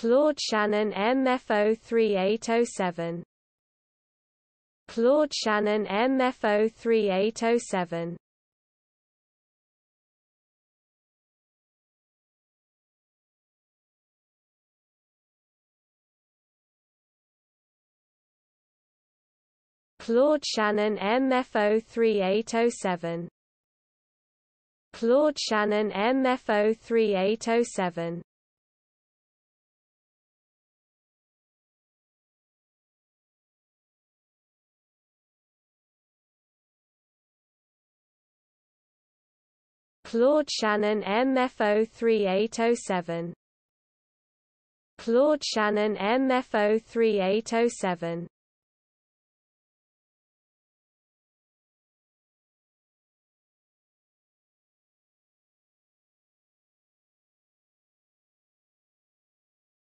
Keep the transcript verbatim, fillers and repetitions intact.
ClaudeShannon M F zero three eight zero seven. ClaudeShannon M F zero three eight zero seven. ClaudeShannon M F zero three eight zero seven. ClaudeShannon M F zero three eight zero seven. ClaudeShannon M F zero three eight zero seven. ClaudeShannon M F zero three eight zero seven.